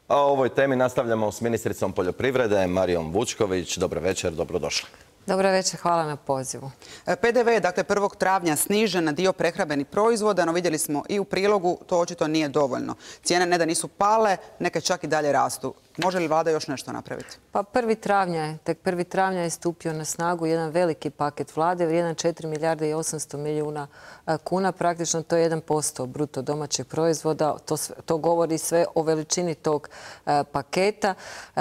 A o ovoj temi nastavljamo s ministricom poljoprivrede Marijom Vučković. Dobro večer, dobrodošli. Dobro večer, hvala na pozivu. PDV je dakle 1. travnja snižen na dio prehrambenih proizvoda, no vidjeli smo i u prilogu, to očito nije dovoljno. Cijene ne da nisu pale, neke čak i dalje rastu. Može li vlada još nešto napraviti? Pa 1. travnja je stupio na snagu jedan veliki paket vlade vrijedan 4 milijarde i 800 milijuna kuna. Praktično to je 1% bruto domaćeg proizvoda. To govori sve o veličini tog paketa.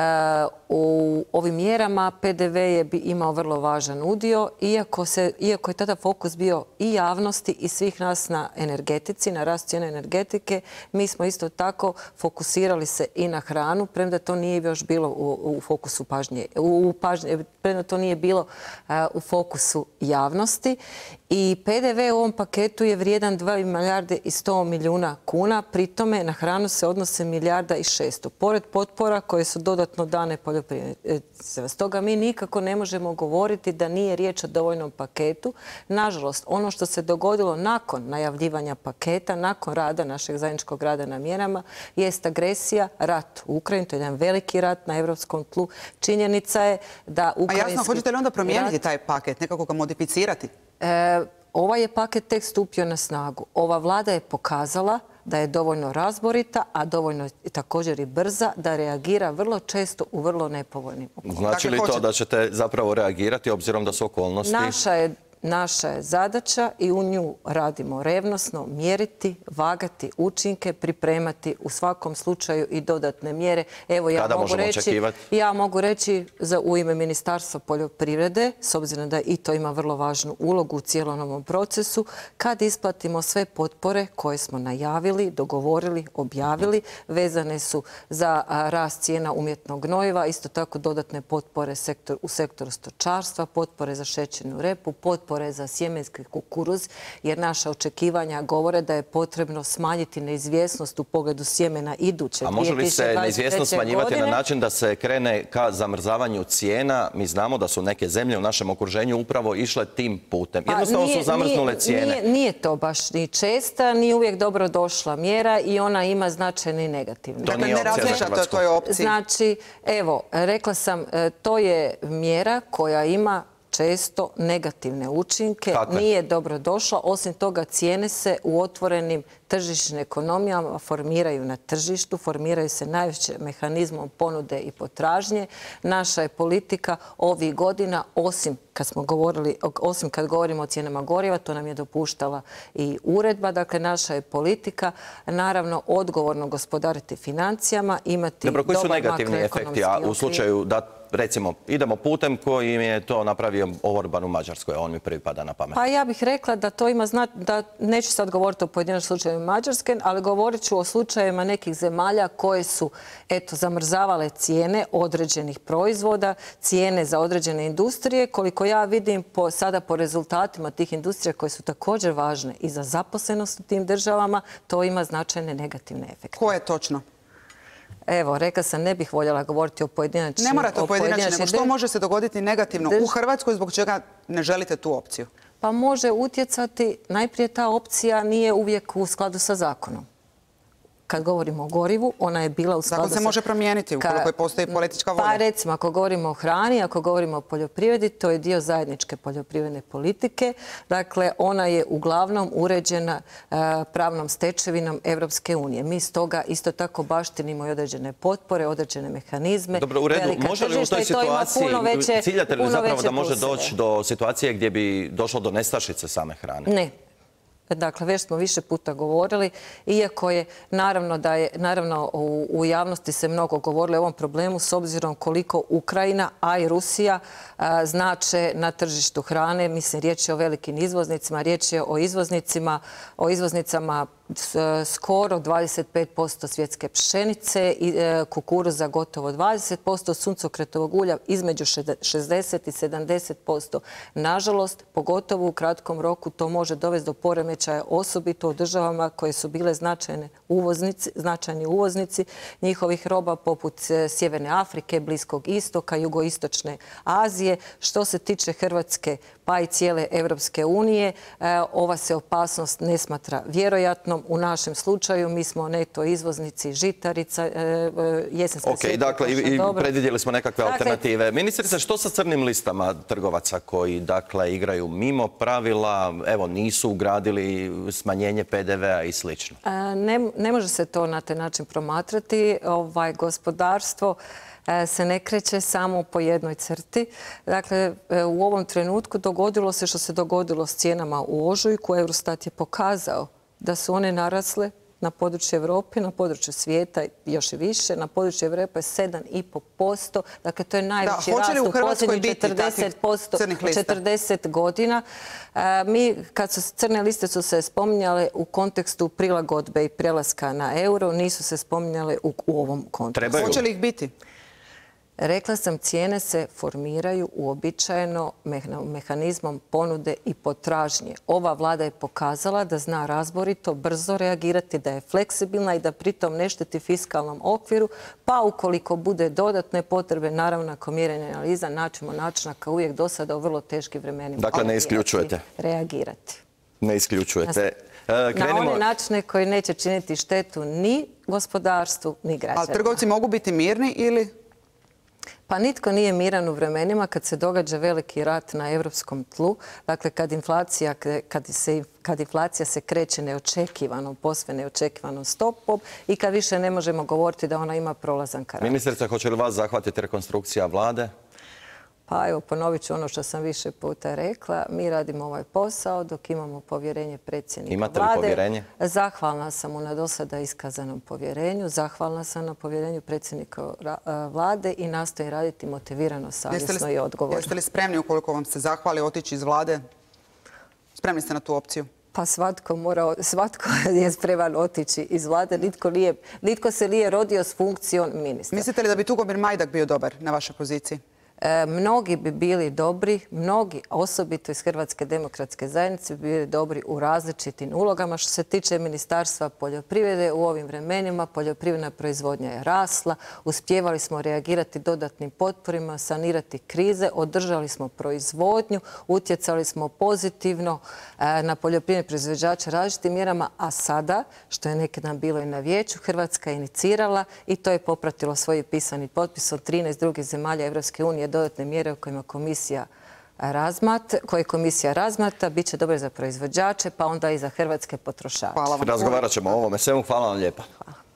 U ovim mjerama PDV je imao vrlo važan udio, iako je tada fokus bio i javnosti i svih nas na energetici, na rast cijene energetike, mi smo isto tako fokusirali se i na hranu, premda to nije još bilo u fokusu pažnje, premda to nije bilo u fokusu javnosti. I PDV u ovom paketu je vrijedan 2 milijarde i 100 milijuna kuna, pri tome na hranu se odnose 1 milijarda i 600. Pored potpora koje su dodatno dane poljoprivrednicima. Stoga mi nikako ne možemo govoriti da nije riječ o dovoljnom paketu. Nažalost, ono što se dogodilo nakon najavljivanja paketa, nakon rada, našeg zajedničkog rada na mjerama, jest agresija, rat u Ukrajini. To je jedan veliki rat na europskom tlu. Činjenica je da ukrajinski... A jasno, hoćete li onda promijeniti taj paket, nekako ga modificirati? Ovaj je paket tek stupio na snagu. Ova vlada je pokazala da je dovoljno razborita, a dovoljno također i brza, da reagira vrlo često u vrlo nepovoljnim okolnostima. Znači li to da ćete zapravo reagirati obzirom da su okolnosti... Naša je zadaća i u nju radimo revnosno, mjeriti, vagati učinke, pripremati u svakom slučaju i dodatne mjere. Evo, ja mogu reći u ime Ministarstva poljoprivrede, s obzirom da i to ima vrlo važnu ulogu u cijelom ovom procesu, kad isplatimo sve potpore koje smo najavili, dogovorili, objavili, vezane su za rast cijena umjetnog gnojiva, isto tako dodatne potpore u sektoru stočarstva, potpore za šećernu repu, potpore za sjemenski kukuruz, jer naša očekivanja govore da je potrebno smanjiti neizvjesnost u pogledu sjemena iduće 2023. godine. A može li se neizvjesnost smanjivati na način da se krene ka zamrzavanju cijena? Mi znamo da su neke zemlje u našem okruženju upravo išle tim putem. Jednostavno su zamrznule cijene. Nije to baš ni česta, ni uvijek dobro došla mjera i ona ima značajne i negativne. To nije opcija za Hrvatsku. Znači, evo, rekla sam, to je mjera koja ima često negativne učinke, nije dobro došla. Osim toga, cijene se u otvorenim tržišnim ekonomijama formiraju na tržištu, formiraju se najveće mehanizmom ponude i potražnje. Naša je politika ovih godina, osim kad govorimo o cijenama goriva, to nam je dopuštala i uredba. Dakle, naša je politika, naravno, odgovorno gospodariti financijama, imati dobar makroekonomski okvir. Koji su negativni efekti, a u slučaju da recimo, idemo putem koji im je to napravio Orban u Mađarskoj, a on mi prvi pada na pamet. Pa ja bih rekla da to ima da neću sad govoriti o pojedinačnim slučajevima Mađarske, ali govorit ću o slučajevima nekih zemalja koje su, zamrzavale cijene određenih proizvoda, cijene za određene industrije. Koliko ja vidim sada po rezultatima tih industrija koje su također važne i za zaposlenost u tim državama, to ima značajne negativne efekte. Koje točno? Evo, rekla sam, ne bih voljela govoriti o pojedinačnim... Ne morate o pojedinačnim, nego što može se dogoditi negativno u Hrvatskoj, zbog čega ne želite tu opciju? Pa može utjecati, najprije ta opcija nije uvijek u skladu sa zakonom. Kad govorimo o gorivu, ona je bila u skladu sa... Zakon se može promijeniti ukoliko postoji politička volja. Pa recimo, ako govorimo o hrani, ako govorimo o poljoprivredi, to je dio zajedničke poljoprivredne politike. Dakle, ona je uglavnom uređena pravnom stečevinom Evropske unije. Mi stoga isto tako baštinimo i određene potpore, određene mehanizme. Dobro, u redu. Može li u toj situaciji, ciljate li zapravo da može doći do situacije gdje bi došlo do nestašice same hrane? Ne. Dakle, već smo više puta govorili, iako je naravno u javnosti se mnogo govorilo o ovom problemu s obzirom koliko Ukrajina, a i Rusija znače na tržištu hrane. Mislim, riječ je o velikim izvoznicima, riječ je o izvoznicama skoro 25% svjetske pšenice, kukuruza gotovo 20%, suncokretovog ulja između 60 i 70%. Nažalost, pogotovo u kratkom roku to može dovesti do poremećaja, osobito u državama koje su bile značajni uvoznici njihovih roba poput Sjeverne Afrike, Bliskog istoka, Jugoistočne Azije. Što se tiče Hrvatske pa i cijele Europske unije, ova se opasnost ne smatra vjerojatnom. uglavnom u našem slučaju mi smo neto izvoznici žitarica, jesenska sjetva. Dakle, i predvidjeli smo nekakve alternative. Ministrice, što sa crnim listama trgovaca koji, dakle, igraju mimo pravila, evo, nisu ugradili smanjenje PDV-a i slično? Ne može se to na taj način promatrati. Gospodarstvo se ne kreće samo po jednoj crti. Dakle, u ovom trenutku dogodilo se što se dogodilo s cijenama u ožujku. Eurostat je pokazao da su one narasle na području Europe, na području svijeta još i više. Na području Europe 7,5%. Dakle, to je najveći rast u posljednjih 40 godina. Mi, kad su crne liste su se spominjale u kontekstu prilagodbe i prelaska na euro, nisu se spominjale u ovom kontekstu. Hoće li ih biti? Rekla sam, cijene se formiraju uobičajeno mehanizmom ponude i potražnje. Ova vlada je pokazala da zna razborito, brzo reagirati, da je fleksibilna i da pritom ne šteti fiskalnom okviru, pa ukoliko bude dodatne potrebe, naravno nakon mjerenja analiza, naćemo načina kao uvijek do sada u vrlo teškim vremenima. Dakle, ne isključujete? Reagirati. Ne isključujete. Na one načine koji neće činiti štetu ni gospodarstvu, ni građanima. Ali trgovci mogu biti mirni ili... Pa nitko nije miran u vremenima kad se događa veliki rat na europskom tlu. Dakle, kad inflacija se kreće neočekivanom, posve neočekivanom stopom i kad više ne možemo govoriti da ona ima prolazan karakter. Ministrica, hoće li vas zahvatiti rekonstrukcija vlade? Pa evo, ponovit ću ono što sam više puta rekla. Mi radimo ovaj posao dok imamo povjerenje predsjednika vlade. Imate li povjerenje? Zahvalna sam mu na dosada iskazanom povjerenju. Zahvalna sam na povjerenju predsjednika vlade i nastojim raditi motivirano, savjesno i odgovorno. Jeste li spremni, ukoliko vam se zahvali, otići iz vlade? Spremni ste na tu opciju? Pa svatko je spreman otići iz vlade. Nitko se nije rodio s funkcijom ministra. Mislite li da bi Tugomir Majdak bio dobar na vašoj poziciji? Mnogi bi bili dobri, mnogi, osobito iz Hrvatske demokratske zajednice, bi bili dobri u različitim ulogama. Što se tiče Ministarstva poljoprivrede, u ovim vremenima poljoprivredna proizvodnja je rasla, uspijevali smo reagirati dodatnim potporima, sanirati krize, održali smo proizvodnju, utjecali smo pozitivno na poljoprivredne proizvođače različitim mjerama, a sada, što je neki dan bilo i na vijeću, Hrvatska je inicirala i to je popratilo svoj pisani potpis od 13 drugih zemalja Evropske unije dodatne mjere koje komisija razmatra, bit će dobre za proizvođače, pa onda i za hrvatske potrošače. Razgovarat ćemo o ovome svemu. Hvala vam lijepa.